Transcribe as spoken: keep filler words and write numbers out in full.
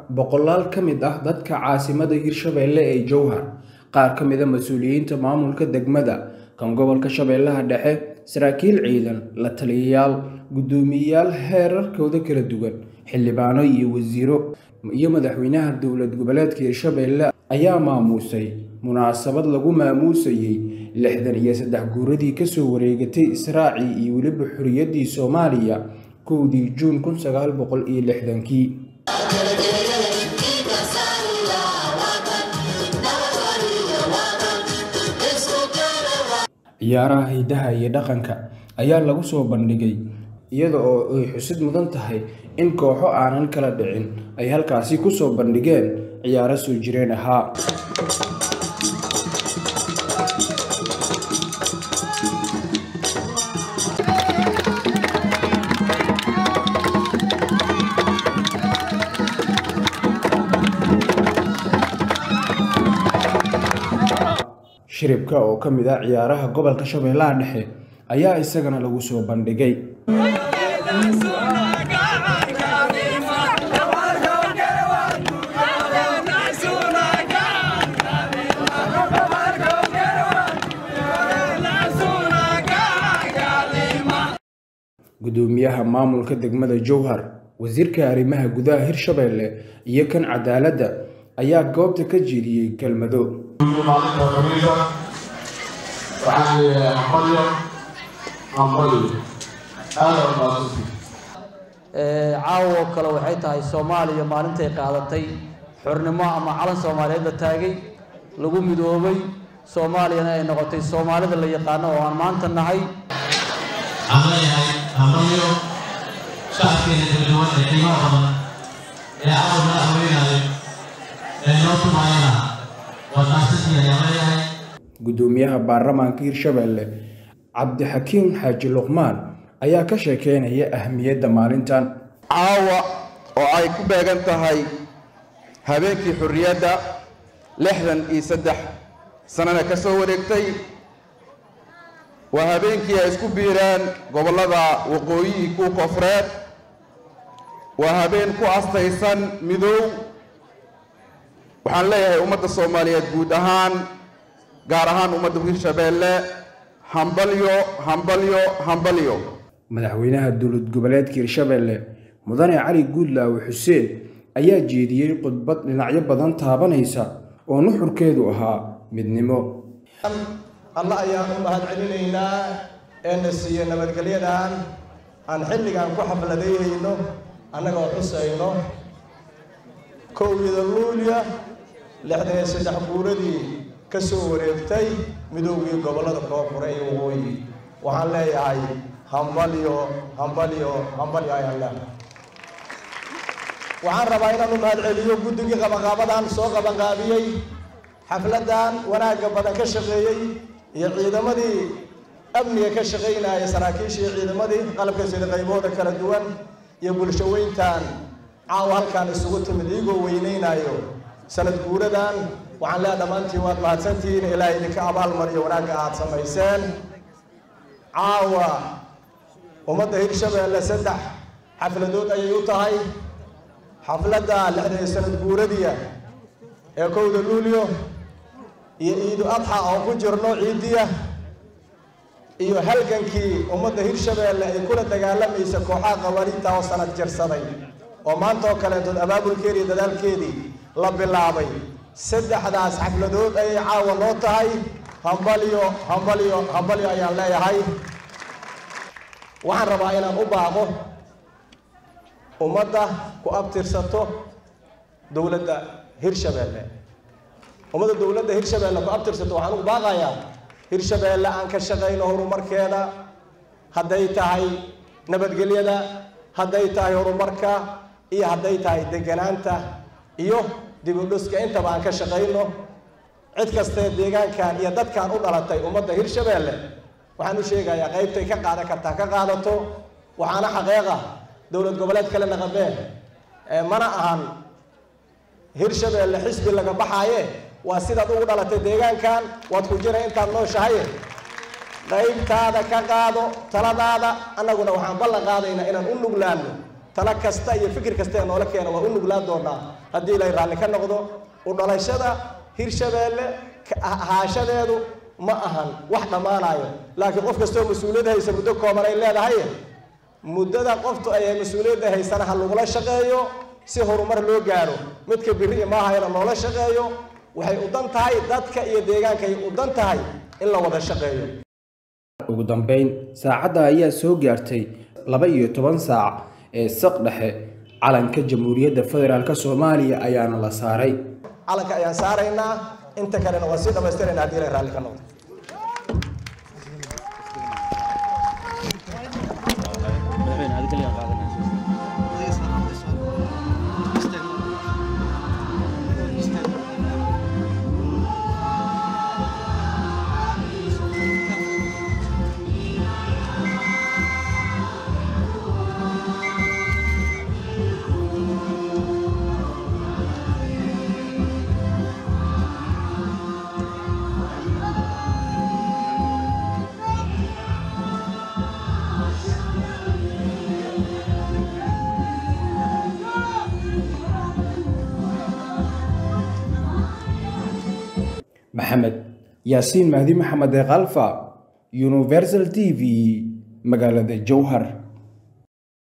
boqolaal ka mid ah dadka caasimada Hirshabelle ee Jowhar qaar ka mid ah mas'uuliyiinta maamulka degmada kan gobolka Shabeellaha Dhexe saraakiil ciidan la taliyayaal gudoomiyayaal heerarkooda kala duwan xildhibaano iyo wasiiro iyo madaxweynaha dowlad goboleedka Hirshabelle ayaa maamusay munaasabad lagu maamusayay lixdan iyo saddex guuradii ka soo wareegatay Israaci iyo waliba xuriyadii Soomaaliya kowdii Juun kun sagaal boqol iyo lixdan-kii ciyaaraha hidaha iyo dhaqanka ayaa lagu soo bandhigay iyada oo ay xusid mudan tahay in kooxo aanan kala dhicin ay halkaasi ku soo bandhigeen ciyaaro soo jireen ahaa shiribka oo ka mid ah ciyaaraha gobolka Shabeellaha Dhexe ayaa isagana lagu soo bandhigay gudoomiyaha maamulka degmada Jowhar wasiirka arrimaha gudaha Hirshabelle iyo kan cadaaladda ayaa goobta ka jeediyay kelmado caawo kale waxay tahay Soomaaliya maalintay qaadatay xornimo ama calan Soomaaliyeed la taagay lagu midoobay Soomaaliyana ay noqotay Soomaalida la yaqaan oo aan maanta nahay amayahay amayo shacabkeena dadweynaha ee qiimaha badan ee caawana haweenayo ee noo tumayana gudoomiyaha baarlamaanka Hirshabelle Cabdixakiim Xaaji Luqmaan ayaa ka sheekeynaya ahmiyadda maalintan caawa oo ay ku beegan tahay habeenkii xurriyadda lixdan iyo saddex sanana ka soo wareegtay waa habeenkii ay isku biireen gobollada waqooyi ku koonfureed waa habeen ku astaysan midoow waxaan leeyahay ummadda Soomaaliyeed guud ahaan gaar ahaan ummadda Hirshabelle hambalyo hambalyo hambalyo madaxweynaha dowlad goboleedka Hirshabelle mudane Cali Guudlaaw Xuseen ayaa jeediyay khudbad dhinacyo badan taabanaysa oo nuxurkeedu ahaa midnimo Allah ayaa u mahadcelinaynaa ee nasiiyo nabadgelyadan aan xilligan ku xafladayno annagoo xusayno kowdii Luulyo lixdan iyo saddex guuradii ka soo wareegtay midoogii gobollada koonfur ee waqooyi waxaan leeyahay hambalyo hambalyo hambalyo ayaan leeyahay waxaan rabaa inaan u mahadceliyo guddigii qabanqaabadan soo qabanqaabiyey xafladan wanaagga badan ka shaqeeyey iyo ciidamadii amniga ka shaqeynaya saraakiishii ciidamadii qalabka sida qaybahooda kala duwan iyo bulsho weyntan caawa halkaan isugu timid iyagoo weyneynayo sanad guuradan waxaan leeyahay dhammaantiin waad mahadsantihiin ilaahay idinka abaalmariyo wanaagga aad samayseen caawa ummadda Hirshabelle saddex xafladood ayay u tahay xafladda lixdan sanad guuradiya ee kowda Luulyo iyo Ciidu Adxa oo ku jirno ciidiya iyo halgankii ummadda Hirshabelle ay kula dagaalamaysa kooxaha qawaariinta oo sanad jirsaday oo maanta oo kale dad abaabulkeedii iyo dadaalkeedii la bilaabay saddexdaas xafladood ay caawa loo tahay hambalyo hambalyo hambalyo ayaan leeyahay waxaan rabaa inaan u baaqo ummadda ku abtirsato dowladda Hirshabelle ummadda dowladda Hirshabelle ku abtirsato waxaan u baaqayaa Hirshabelle aan ka shaqeyno horumarkeeda hadday tahay nabadgelyada hadday tahay horumarka iyo hadday tahay deganaanta iyo dib u dhiska intaba aan ka shaqeyno cid kasta deegaankan iyo dadkan u dhalatay ummadda Hirshabelle waxaan u sheegayaa qaybtay ka qaadan kartaa ka qaadato waxaana xaqeeqa dowlad goboleed kale naqabeen ee mana ahan Hirshabelle xisbi laga baxaaye waa sidaad ugu dhalatay deegaankan waad ku jiray intaad nooshahay qaybtaada ka qaado taladaada annaguna waxaan ballan qaadaynaa inaan u nuglaano tala kasta iyo fikir kasta ee noola keena waa u nuglaan doonaa haddii ilaahay raalli ka noqdo u dhalashada Hirshabeelle haashadeedu ma ahan wax dhamaanayo laakiin qof kasta oo mas'uuliyad haysa muddo kooban ay leedahay muddada qoftu ay mas'uuliyad haysana hal lagula shaqeeyo si horumar loo gaaro midka biri ma ahayna noola shaqeeyo waxay u dan tahay dadka iyo deegaanka ay u dan tahay in la wada shaqeeyo ugu dambeyn saacada ayaa soo gaartay laba iyo toban saac ee saq dhexe calanka Jamhuuriyadda Federaalka Soomaaliya ayaana la saaray calanka ayaan saaraynaa inta kalena waa si dhamaystiran haddii la raalli ka noqdo محمد ياسين مهدي محمد غالفا يونيفرسال تي في مقالة الجوهر.